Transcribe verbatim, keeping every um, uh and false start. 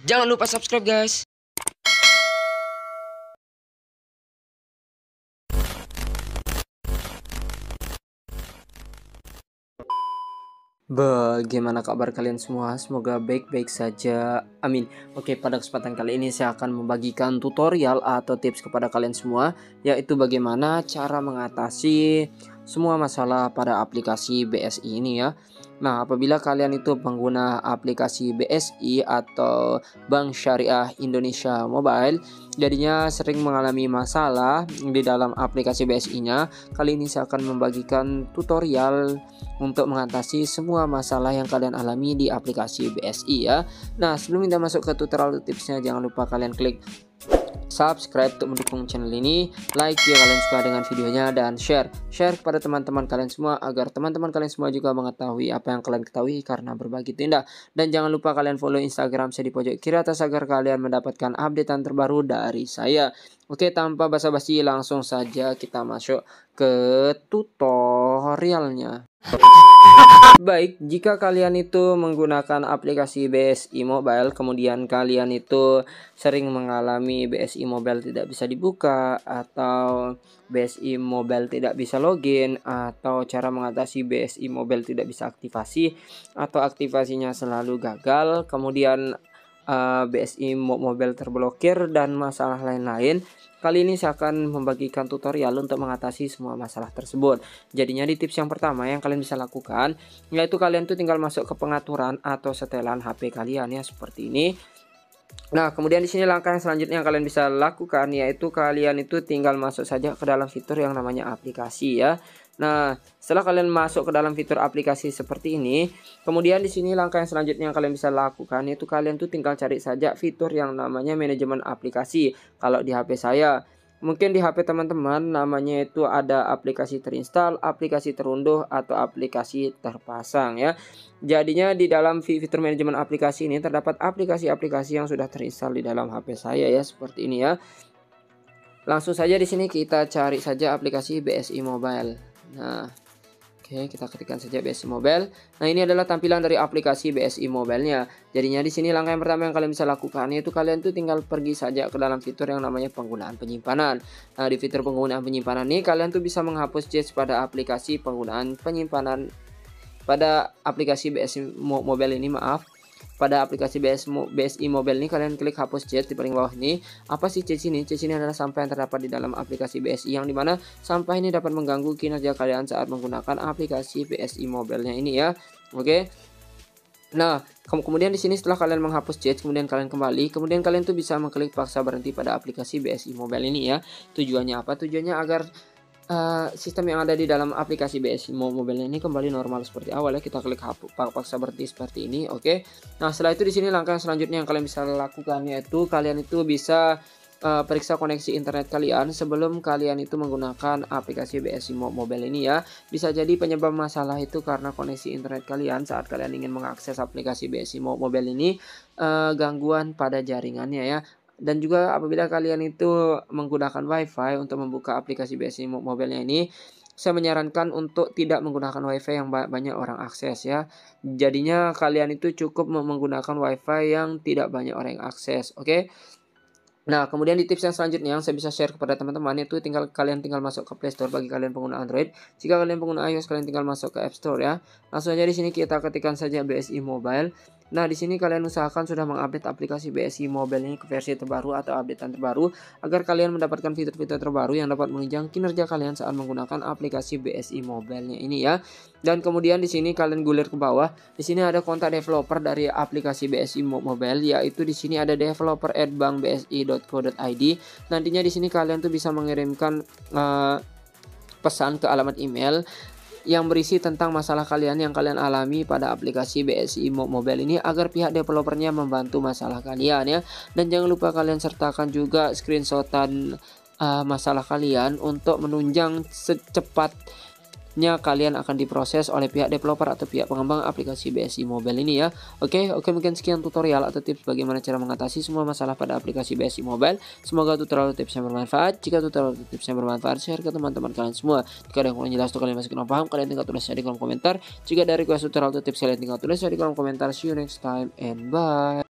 Jangan lupa subscribe guys. Bagaimana kabar kalian semua? Semoga baik-baik saja. Amin. Oke, pada kesempatan kali ini saya akan membagikan tutorial atau tips kepada kalian semua, yaitu bagaimana cara mengatasi semua masalah pada aplikasi B S I ini ya. Nah, apabila kalian itu pengguna aplikasi B S I atau Bank Syariah Indonesia Mobile, jadinya sering mengalami masalah di dalam aplikasi B S I-nya, kali ini saya akan membagikan tutorial untuk mengatasi semua masalah yang kalian alami di aplikasi B S I ya. Nah, sebelum kita masuk ke tutorial tipsnya, jangan lupa kalian klik subscribe untuk mendukung channel ini, like jika kalian suka dengan videonya, dan share share kepada teman-teman kalian semua agar teman-teman kalian semua juga mengetahui apa yang kalian ketahui karena berbagi tindak. Dan jangan lupa kalian follow Instagram saya di pojok kiri atas agar kalian mendapatkan updatean terbaru dari saya. Oke, tanpa basa-basi langsung saja kita masuk ke tutorialnya. Baik, jika kalian itu menggunakan aplikasi B S I Mobile, kemudian kalian itu sering mengalami B S I Mobile tidak bisa dibuka, atau B S I Mobile tidak bisa login, atau cara mengatasi B S I Mobile tidak bisa aktivasi, atau aktivasinya selalu gagal, kemudian uh, B S I Mobile terblokir, dan masalah lain-lain, kali ini saya akan membagikan tutorial untuk mengatasi semua masalah tersebut. Jadinya di tips yang pertama yang kalian bisa lakukan, yaitu kalian tuh tinggal masuk ke pengaturan atau setelan H P kalian ya, seperti ini. Nah, kemudian di sini langkah yang selanjutnya yang kalian bisa lakukan, yaitu kalian itu tinggal masuk saja ke dalam fitur yang namanya aplikasi ya. Nah, setelah kalian masuk ke dalam fitur aplikasi seperti ini, kemudian di sini langkah yang selanjutnya yang kalian bisa lakukan, yaitu kalian tuh tinggal cari saja fitur yang namanya manajemen aplikasi. Kalau di H P saya, mungkin di H P teman-teman namanya itu ada aplikasi terinstall, aplikasi terunduh, atau aplikasi terpasang ya. Jadinya di dalam fitur manajemen aplikasi ini terdapat aplikasi-aplikasi yang sudah terinstall di dalam H P saya ya, seperti ini ya. Langsung saja di sini kita cari saja aplikasi B S I Mobile. Nah, oke, kita ketikkan saja B S I Mobile. Nah, ini adalah tampilan dari aplikasi B S I Mobile-nya. Jadinya di sini langkah yang pertama yang kalian bisa lakukan, yaitu kalian tuh tinggal pergi saja ke dalam fitur yang namanya penggunaan penyimpanan. Nah, di fitur penggunaan penyimpanan ini kalian tuh bisa menghapus cache pada aplikasi penggunaan penyimpanan pada aplikasi B S I Mobile ini, maaf. Pada aplikasi B S I Mobile ini kalian klik hapus chat di paling bawah ini. Apa sih chat ini? Chat ini adalah sampah yang terdapat di dalam aplikasi B S I, yang dimana sampah ini dapat mengganggu kinerja kalian saat menggunakan aplikasi B S I Mobile-nya ini ya. Oke. Nah, kemudian di sini setelah kalian menghapus chat, kemudian kalian kembali, kemudian kalian tuh bisa mengklik paksa berhenti pada aplikasi B S I Mobile ini ya. Tujuannya apa? Tujuannya agar Uh, sistem yang ada di dalam aplikasi B S I Mobile ini kembali normal seperti awal ya. Kita klik hapus paksa berhenti seperti ini. Oke. Okay. Nah, setelah itu di sini langkah selanjutnya yang kalian bisa lakukan, yaitu kalian itu bisa uh, periksa koneksi internet kalian sebelum kalian itu menggunakan aplikasi B S I Mobile ini ya. Bisa jadi penyebab masalah itu karena koneksi internet kalian saat kalian ingin mengakses aplikasi B S I Mobile ini, uh, gangguan pada jaringannya ya. Dan juga apabila kalian itu menggunakan WiFi untuk membuka aplikasi B S I Mobile-nya ini, saya menyarankan untuk tidak menggunakan WiFi yang banyak orang akses ya. Jadinya kalian itu cukup menggunakan WiFi yang tidak banyak orang yang akses, oke? Okay? Nah, kemudian di tips yang selanjutnya yang saya bisa share kepada teman-teman, itu tinggal kalian tinggal masuk ke Play Store bagi kalian pengguna Android. Jika kalian pengguna iOS, kalian tinggal masuk ke App Store ya. Langsung aja di sini kita ketikkan saja B S I Mobile. Nah, di sini kalian usahakan sudah mengupdate aplikasi B S I Mobile ini ke versi terbaru atau updatean terbaru agar kalian mendapatkan fitur-fitur terbaru yang dapat menunjang kinerja kalian saat menggunakan aplikasi B S I Mobile-nya ini ya. Dan kemudian di sini kalian gulir ke bawah. Di sini ada kontak developer dari aplikasi B S I Mobile, yaitu di sini ada developer at bank b s i dot co dot i d. Nantinya di sini kalian tuh bisa mengirimkan uh, pesan ke alamat email yang berisi tentang masalah kalian yang kalian alami pada aplikasi B S I Mobile ini agar pihak developernya membantu masalah kalian ya. Dan jangan lupa kalian sertakan juga screenshotan uh, masalah kalian untuk menunjang secepatnya kalian akan diproses oleh pihak developer atau pihak pengembang aplikasi B S I Mobile ini ya. Oke, oke mungkin sekian tutorial atau tips bagaimana cara mengatasi semua masalah pada aplikasi B S I Mobile. Semoga tutorial atau tipsnya bermanfaat. Jika tutorial atau tipsnya bermanfaat, share ke teman-teman kalian semua. Jika ada yang kurang jelas atau kalian masih kurang paham, kalian tinggal tulisnya di kolom komentar. Jika dari request tutorial atau tips kalian tinggal tulis di kolom komentar. See you next time and bye.